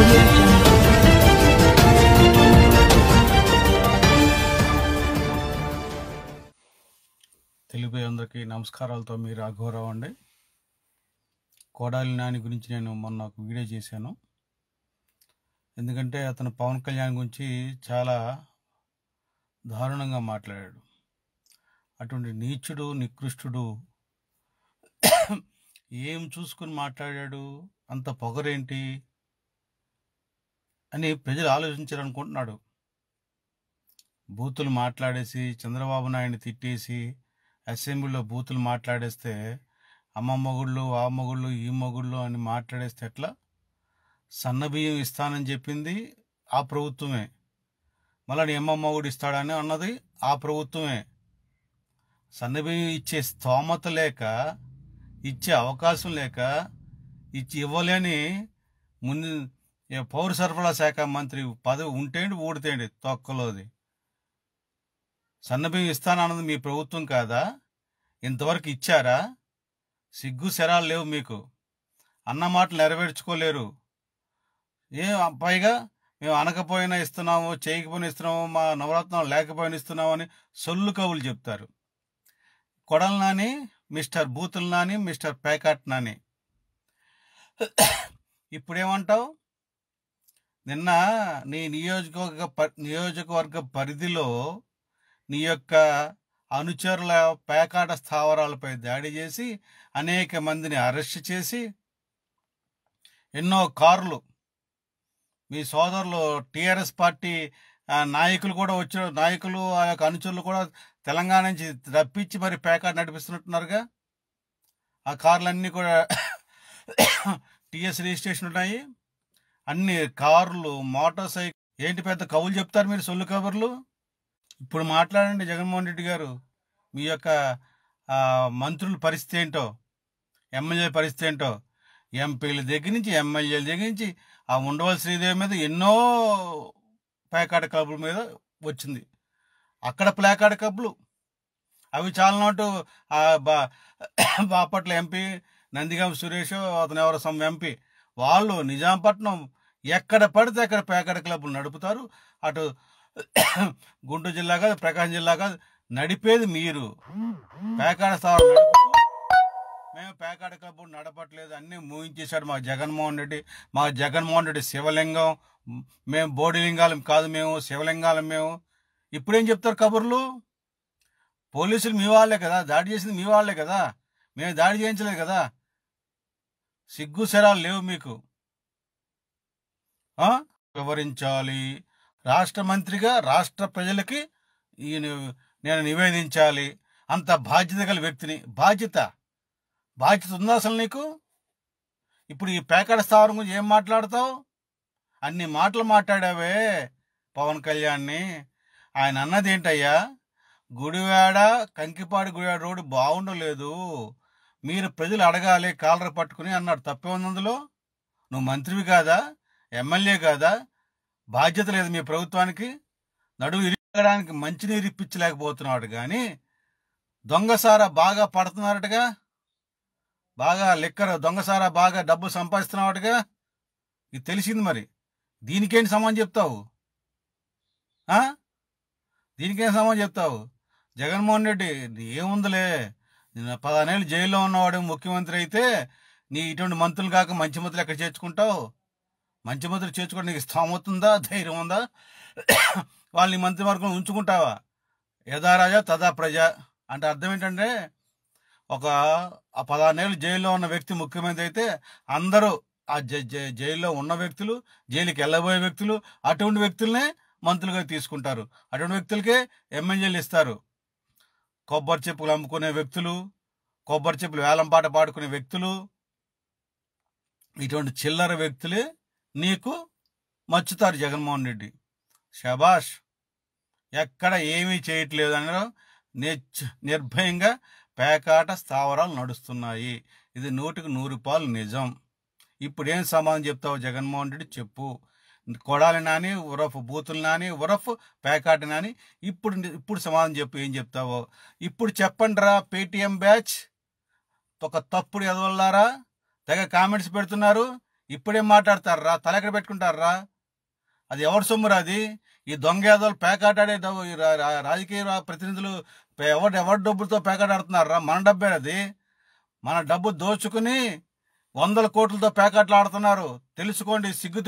audio jungle. Telugu అందరికీ నమస్కారాలతో మీ రాఘవరావు అండి. కొడాలి నాని గురించి నేను మొన్న ఒక వీడియో చేశాను. ఎందుకంటే అతను పవన్ కళ్యాణ్ గురించి చాలా దారుణంగా మాట్లాడాడు. అటువంటి నీచుడు నికృష్టుడు ఏం చూసుకుని మాట్లాడాడు, అంత పొగరేంటి అని ప్రజలు ఆలోచించారనుకుంటున్నాడు. బూతులు మాట్లాడేసి చంద్రబాబు నాయుడిని తిట్టేసి అసెంబ్లీలో బూతులు మాట్లాడేస్తే అమ్మ మొగుళ్ళు ఆ మొగుళ్ళు ఈ మొగుళ్ళు అని మాట్లాడేస్తే ఎట్లా? సన్నబియ్యం ఇస్తానని చెప్పింది ఆ ప్రభుత్వమే, మళ్ళీ అమ్మ మొగుడు ఇస్తాడని అన్నది ఆ ప్రభుత్వమే. సన్నబియ్యం ఇచ్చే స్తోమత లేక, ఇచ్చే అవకాశం లేక, ఇవ్వలేని ముందు పౌర సరఫరా శాఖ మంత్రి పదవి ఉంటేంటి ఊడితేంటి తొక్కలోది. సన్నబియ్యం ఇస్తానన్నది మీ ప్రభుత్వం కాదా? ఇంతవరకు ఇచ్చారా? సిగ్గు శరాలు లేవు మీకు. అన్న మాటలు నెరవేర్చుకోలేరు. పైగా మేము అనకపోయినా ఇస్తున్నాము, చేయకపోయినా ఇస్తున్నాము, మా నవరత్నాలు లేకపోయినా ఇస్తున్నాము అని సొల్లు కవులు చెప్తారు. కొడల నాని, మిస్టర్ బూతుల నాని, మిస్టర్ పేకాట్ నాని. ఇప్పుడేమంటావు? నిన్న నీ నియోజకవర్గ పరిధిలో నీ యొక్క అనుచరుల పేకాట స్థావరాలపై దాడి చేసి అనేక మందిని అరెస్ట్ చేసి ఎన్నో కార్లు, మీ సోదరులు టీఆర్ఎస్ పార్టీ నాయకులు కూడా వచ్చిన నాయకులు, ఆ యొక్క అనుచరులు కూడా తెలంగాణ నుంచి రప్పించి మరి పేకాట నడిపిస్తున్నట్టున్నారుగా. ఆ కార్లన్నీ కూడా టీఎస్ రిజిస్ట్రేషన్ ఉన్నాయి. అన్ని కార్లు, మోటార్ సైకిల్. ఏంటి పెద్ద కవులు చెప్తారు మీరు, సొల్లు కబుర్లు. ఇప్పుడు మాట్లాడండి జగన్మోహన్ రెడ్డి గారు. మీ యొక్క మంత్రుల పరిస్థితి ఏంటో, ఎమ్మెల్యేల పరిస్థితి ఏంటో, ఎంపీల దగ్గర నుంచి ఎమ్మెల్యేల దగ్గర నుంచి ఆ ఉండవల్లి శ్రీదేవి మీద ఎన్నో ప్లేకార్డ్ క్లబ్ల మీద వచ్చింది. అక్కడ ప్లేకార్డ్ క్లబ్లు అవి చాలా నాటు బాపట్ల ఎంపీ నందిగామ సురేష్, అతను ఎవరో సమ్ ఎంపీ, వాళ్ళు నిజాంపట్నం ఎక్కడ పడితే అక్కడ ప్లేకార్డ్ క్లబ్లు నడుపుతారు. అటు గుంటూరు జిల్లా కాదు, ప్రకాశం జిల్లా కాదు, నడిపేది మీరు. పేకాడ స్థావరం నడుపుతూ మేము పేకాడ క్లబ్ నడపట్లేదు అన్నీ మూయించేశాడు మా జగన్మోహన్ రెడ్డి. మా జగన్మోహన్ రెడ్డి శివలింగం, మేము బోడిలింగాలం కాదు, మేము శివలింగాలం మేము. ఇప్పుడేం చెప్తారు కబుర్లు? పోలీసులు మీ వాళ్ళే కదా, దాడి చేసింది మీ వాళ్ళే కదా, మేము దాడి చేయించలేదు కదా. సిగ్గు శరాలు లేవు మీకు. వివరించాలి. రాష్ట్ర మంత్రిగా రాష్ట్ర ప్రజలకి నేను నివేదించాలి. అంత బాధ్యత గల వ్యక్తిని. బాధ్యత ఉందా అసలు నీకు? ఇప్పుడు ఈ పేకాడ స్థావరం గురించి ఏం మాట్లాడతావు? అన్ని మాటలు మాట్లాడావే పవన్ కళ్యాణ్ని. ఆయన అన్నది ఏంటయ్యా? గుడివాడ కంకిపాడు గుడివాడ రోడ్డు బాగుండలేదు, మీరు ప్రజలు అడగాలి కాలర్ పట్టుకుని అన్నాడు. తప్పే ఉంది అందులో? నువ్వు మంత్రివి కాదా, ఎమ్మెల్యే కాదా? బాధ్యత లేదు మీ ప్రభుత్వానికి? నడువు ఇరగడానికి మంచినీరు ఇప్పించలేకపోతున్నాడు కానీ దొంగసారా బాగా పడుతున్నారటగా, బాగా లిక్కర్ దొంగసారా బాగా డబ్బు సంపాదిస్తున్నావాడుగా. ఇది తెలిసింది. మరి దీనికేంటి సమాధానం చెప్తావు? దీనికేం సమాధానం చెప్తావు? జగన్మోహన్ రెడ్డి ఏముందిలే, 14 ఏళ్ళు జైల్లో ఉన్నవాడు ముఖ్యమంత్రి అయితే నీ ఇటువంటి మంత్రులు కాక మంచి మంత్రులు ఎక్కడ చేర్చుకుంటావు? మంచి మంత్రులు చేర్చుకోవడం నీకు స్థామవుతుందా, ధైర్యం ఉందా? వాళ్ళని మంత్రివర్గం ఉంచుకుంటావా? యథా రాజా తదా ప్రజ అంటే అర్థం ఏంటంటే, ఒక 14 ఏళ్ళు జైల్లో ఉన్న వ్యక్తి ముఖ్యమంత్రి అయితే అందరూ ఆ జైల్లో ఉన్న వ్యక్తులు, జైలుకి వెళ్ళబోయే వ్యక్తులు, అటువంటి వ్యక్తులనే మంత్రులుగా తీసుకుంటారు. అటువంటి వ్యక్తులకే ఎమ్మెల్యేలు ఇస్తారు. కొబ్బరి చెప్పులు అమ్ముకునే వ్యక్తులు, కొబ్బరి చెప్పులు వేలంపాట పాడుకునే వ్యక్తులు, ఇటువంటి చిల్లర వ్యక్తులే నీకు మచ్చుతారు. జగన్మోహన్ రెడ్డి శబాష్, ఎక్కడ ఏమీ చేయట్లేదు అన్నారు. నిర్భయంగా పేకాట స్థావరాలు నడుస్తున్నాయి. ఇది 100కి 100 నిజం. ఇప్పుడేం సమాధానం చెప్తావు జగన్మోహన్ రెడ్డి? చెప్పు. కొడాలి నాని ఉరఫ్ బూతులు నాని ఉరఫ్ పేకాట నాని ఇప్పుడు సమాధానం చెప్పు, ఏం చెప్తావో ఇప్పుడు చెప్పండి రా. పేటిఎం బ్యాచ్ ఒక తప్పుడు ఎదవల్లారా తెగ కామెంట్స్ పెడుతున్నారు. ఇప్పుడేం మాట్లాడతారా? తలెక్కడ పెట్టుకుంటారా? అది ఎవరి సొమ్మురా? అది ఈ దొంగేదోలు పేకాటాడే రాజకీయ ప్రతినిధులు ఎవరి డబ్బులతో పేకాటాడుతున్నారా? మన డబ్బే అది. మన డబ్బు దోచుకుని 100 కోట్లతో పేకాట్లు ఆడుతున్నారు. తెలుసుకోండి,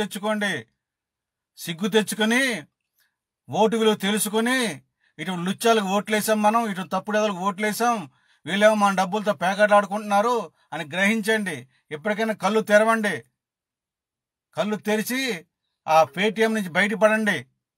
సిగ్గు తెచ్చుకొని ఓటు విలువ తెలుసుకుని ఇటు లుచ్చాలకు ఓట్లేసాం, మనం ఇటు తప్పుడు ఎదలకు ఓట్లేసాం, వీళ్ళేమో మన డబ్బులతో పేకాట్లు ఆడుకుంటున్నారు అని గ్రహించండి. ఎప్పటికైనా కళ్ళు తెరవండి. కళ్ళు తెరిచి ఆ పేటీఎం నుంచి బయటపడండి.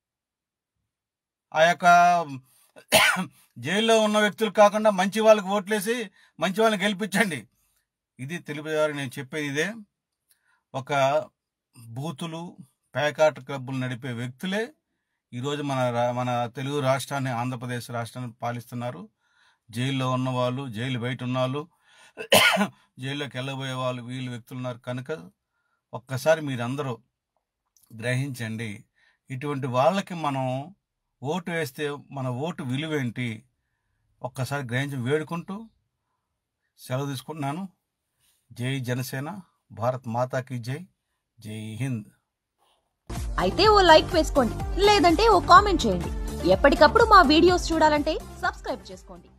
ఆ యొక్క జైల్లో ఉన్న వ్యక్తులు కాకుండా మంచి వాళ్ళకి ఓట్లేసి మంచి వాళ్ళని గెలిపించండి. ఇది తెలుగువారు నేను చెప్పేది ఇదే. ఒక బూతులు పేకాట క్లబ్బులు నడిపే వ్యక్తులే ఈరోజు మన తెలుగు రాష్ట్రాన్ని, ఆంధ్రప్రదేశ్ రాష్ట్రాన్ని పాలిస్తున్నారు. జైల్లో ఉన్నవాళ్ళు, జైలు బయట ఉన్న వాళ్ళు, జైల్లోకి వెళ్ళబోయే వాళ్ళు, వీళ్ళు వ్యక్తులు ఉన్నారు. కనుక ఒక్కసారి మీరందరూ గ్రహించండి. ఇటువంటి వాళ్ళకి మనం ఓటు వేస్తే మన ఓటు విలువేంటి ఒక్కసారి గ్రహించి వేడుకుంటూ సెలవు తీసుకుంటున్నాను. జై జనసేన, భారత్ మాతాకి జై, జై హింద్. అయితే ఓ లైక్ వేసుకోండి, లేదంటే ఓ కామెంట్ చేయండి. ఎప్పటికప్పుడు మా వీడియోస్ చూడాలంటే సబ్స్క్రైబ్ చేసుకోండి.